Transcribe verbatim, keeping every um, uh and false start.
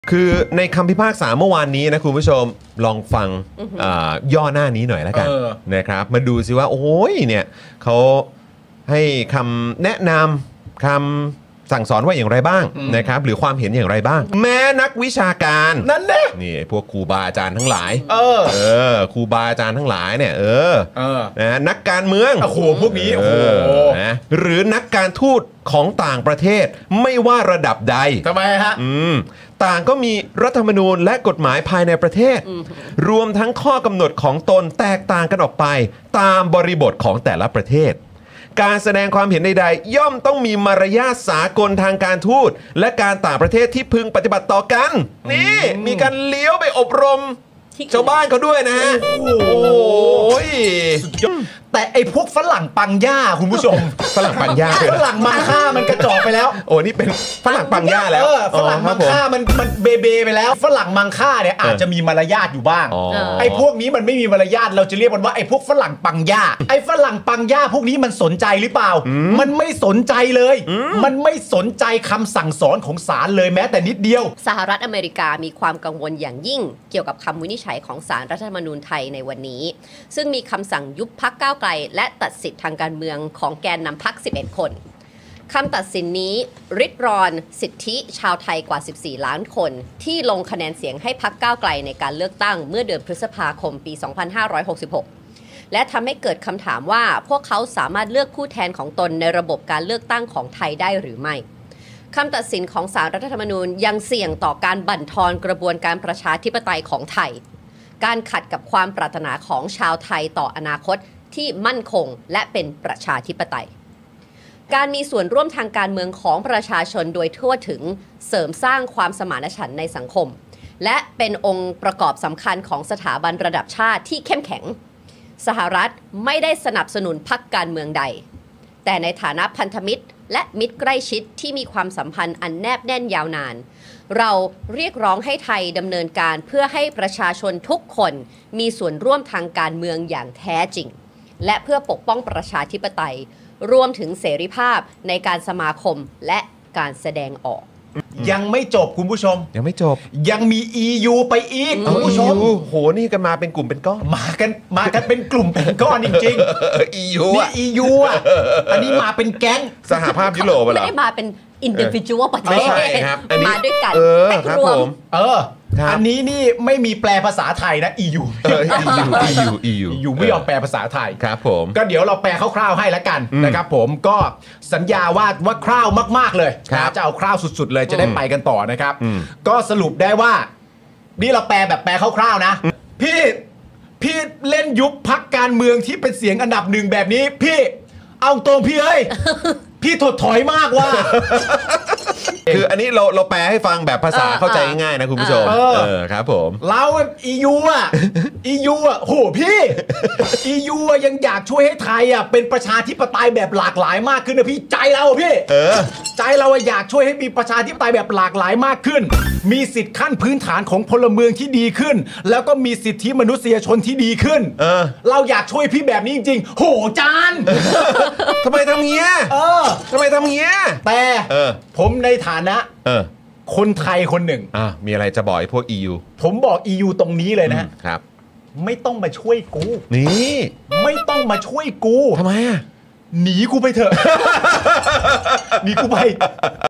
คือในคำพิพากษาเมื่อวานนี้นะคุณผู้ชมลองฟังย่อหน้านี้หน่อยแล้วกันนะครับมาดูซิว่าโอ้ยเนี่ยเขาให้คำแนะนำคำสั่งสอนว่าอย่างไรบ้างนะครับหรือความเห็นอย่างไรบ้าง แม้นักวิชาการนั่นแหละนี่พวกครูบาอาจารย์ทั้งหลายเออเออครูบาอาจารย์ทั้งหลายเนี่ยเออเออนะนักการเมืองโอ้โหพวกนี้โอ้โหนะหรือนักการทูตของต่างประเทศไม่ว่าระดับใดทำไมฮะอืมต่างก็มีรัฐธรรมนูญและกฎหมายภายในประเทศรวมทั้งข้อกำหนดของตนแตกต่างกันออกไปตามบริบทของแต่ละประเทศการแสดงความเห็นใดๆย่อมต้องมีมารยาทสากลทางการทูตและการต่างประเทศที่พึงปฏิบัติต่อกันนี่มีการเลี้ยวไปอบรมชาวบ้านเขาด้วยนะฮะโอ้ยแต่ไอ้พวกฝรั่งปังย่าคุณผู้ชมฝรั่งปังย่าฝรั่งมังค่ามันกระจอกไปแล้วโอ้นี่เป็นฝรั่งปังย่าแล้วฝรั่งมังค่ามันมันเบเบไปแล้วฝรั่งมังค่าเนี่ยอาจจะมีมารยาทอยู่บ้างไอ้พวกนี้มันไม่มีมารยาทเราจะเรียกมันว่าไอ้พวกฝรั่งปังย่าไอ้ฝรั่งปังย่าพวกนี้มันสนใจหรือเปล่ามันไม่สนใจเลยมันไม่สนใจคำสั่งสอนของศาลเลยแม้แต่นิดเดียวสหรัฐอเมริกามีความกังวลอย่างยิ่งเกี่ยวกับคำวินิจฉัยของศาลรัฐธรรมนูญไทยในวันนี้ซึ่งมีคำสั่งยุบพรรคก้าวไกลและตัดสิทธิทางการเมืองของแกนนำพรรคสิบเอ็ดคนคำตัดสินนี้ริดรอนสิทธิชาวไทยกว่าสิบสี่ล้านคนที่ลงคะแนนเสียงให้พรรคก้าวไกลในการเลือกตั้งเมื่อเดือนพฤษภาคมปีสองพันห้าร้อยหกสิบหกและทำให้เกิดคำถามว่าพวกเขาสามารถเลือกผู้แทนของตนในระบบการเลือกตั้งของไทยได้หรือไม่คำตัดสินของศาลรัฐธรรมนูญยังเสี่ยงต่อการบั่นทอนกระบวนการประชาธิปไตยของไทยการขัดกับความปรารถนาของชาวไทยต่ออนาคตที่มั่นคงและเป็นประชาธิปไตยการมีส่วนร่วมทางการเมืองของประชาชนโดยทั่วถึงเสริมสร้างความสมานฉันท์ในสังคมและเป็นองค์ประกอบสำคัญของสถาบันระดับชาติที่เข้มแข็งสหรัฐไม่ได้สนับสนุนพรรคการเมืองใดแต่ในฐานะพันธมิตรและมิตรใกล้ชิดที่มีความสัมพันธ์อันแนบแน่นยาวนานเราเรียกร้องให้ไทยดำเนินการเพื่อให้ประชาชนทุกคนมีส่วนร่วมทางการเมืองอย่างแท้จริงและเพื่อปกป้องประชาธิปไตยรวมถึงเสรีภาพในการสมาคมและการแสดงออกยังไม่จบคุณผู้ชมยังไม่จบยังมี อี ยู ไปอีกคุณผู้ชมโหนี่กันมาเป็นกลุ่มเป็นก้อนมากันมากันเป็นกลุ่มเป็นก้อนจริงๆ อี ยูนี่ อี ยู อ่ะอันนี้มาเป็นแก๊งสหภาพยุโรปเหรอไม่ได้มาเป็นindividual ประเทศไม่ใช่ครับมาด้วยกันเออครับผมเอออันนี้นี่ไม่มีแปลภาษาไทยนะ อี ยูเออ อี ยู อี ยู อี ยูยูไม่ยอมแปลภาษาไทยครับผมก็เดี๋ยวเราแปลคร่าวๆให้แล้วกันนะครับผมก็สัญญาว่าว่าคร่าวมากๆเลยจะเอาคร่าวสุดๆเลยจะได้ไปกันต่อนะครับก็สรุปได้ว่านี่เราแปลแบบแปลคร่าวๆนะพี่พี่เล่นยุบพรรคการเมืองที่เป็นเสียงอันดับหนึ่งแบบนี้พี่เอาตรงพี่เอ้ยพี่ถดถอยมากว่าคืออันนี้เราเราแปลให้ฟังแบบภาษาเข้าใจง่ายๆนะคุณผู้ชมเออครับผมเรา อี ยู อ่ะ อี ยู อ่ะโหพี่ อี ยู อ่ะยังอยากช่วยให้ไทยอ่ะเป็นประชาธิปไตยแบบหลากหลายมากขึ้นนะพี่ใจเราพี่เออใจเราอยากช่วยให้มีประชาธิปไตยแบบหลากหลายมากขึ้นมีสิทธิขั้นพื้นฐานของพลเมืองที่ดีขึ้นแล้วก็มีสิทธิมนุษยชนที่ดีขึ้นเออเราอยากช่วยพี่แบบนี้จริงๆโหจานทำไมทำเงี้ยเออทำไมทำเงี้ยแต่ผมในฐานะคนไทยคนหนึ่งอ่ามีอะไรจะบอกไอ้พวก อี ยูผมบอก อี ยู ตรงนี้เลยนะครับไม่ต้องมาช่วยกูนี่ไม่ต้องมาช่วยกูทำไมอ่ะหนีกูไปเถอะหนีกูไป